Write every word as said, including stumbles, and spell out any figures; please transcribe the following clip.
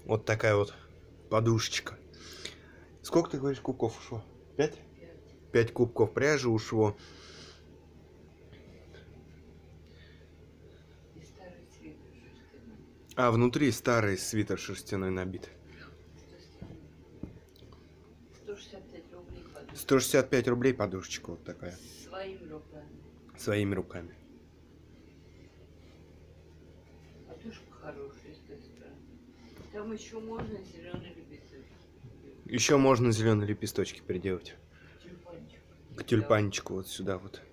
Вот такая вот подушечка. Сколько, ты говоришь, кубков ушло? Пять? Пять кубков пряжи ушло. А внутри старый свитер шерстяной набит. сто шестьдесят пять рублей подушечка вот такая. Своими руками. Своими руками. Подушка хорошая, с той стороны. Там еще можно зеленые лепесточки. Еще можно зеленые лепесточки приделать. Тюльпанчик. К тюльпанчику вот сюда вот.